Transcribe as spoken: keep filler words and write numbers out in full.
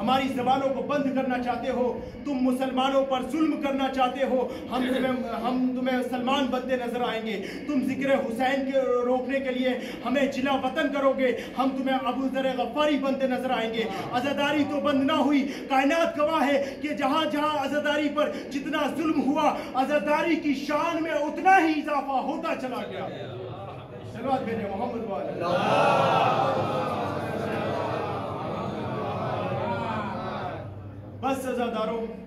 हमारी जबानों को बंद करना चाहते हो, तुम मुसलमानों पर जुल्म करना चाहते हो, हम तुम्हें हम तुम्हें सलमान बनते नजर आएंगे। तुम जिक्र हुसैन के रोकने के लिए हमें जिला वतन करोगे, हम तुम्हें अबू ज़र गफ़ारी बनते नजर आएंगे। अज़ादारी तो बंद ना हुई, कायनात गवाह है कि जहां जहां अज़ादारी पर जितना जुल्म हुआ, अज़ादारी की शान में उतना ही इजाफा होता चला गया। सलवात भेजे मोहम्मद वाले। बस अज़ादारों,